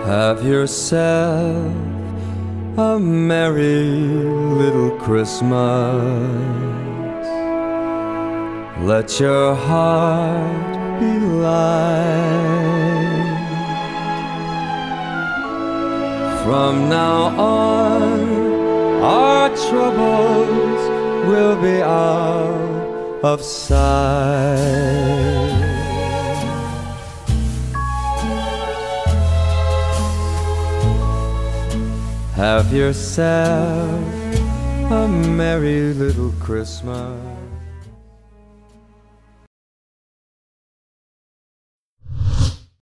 Have yourself a merry little Christmas. Let your heart be light. From now on, our troubles will be out of sight. Have yourself a merry little Christmas.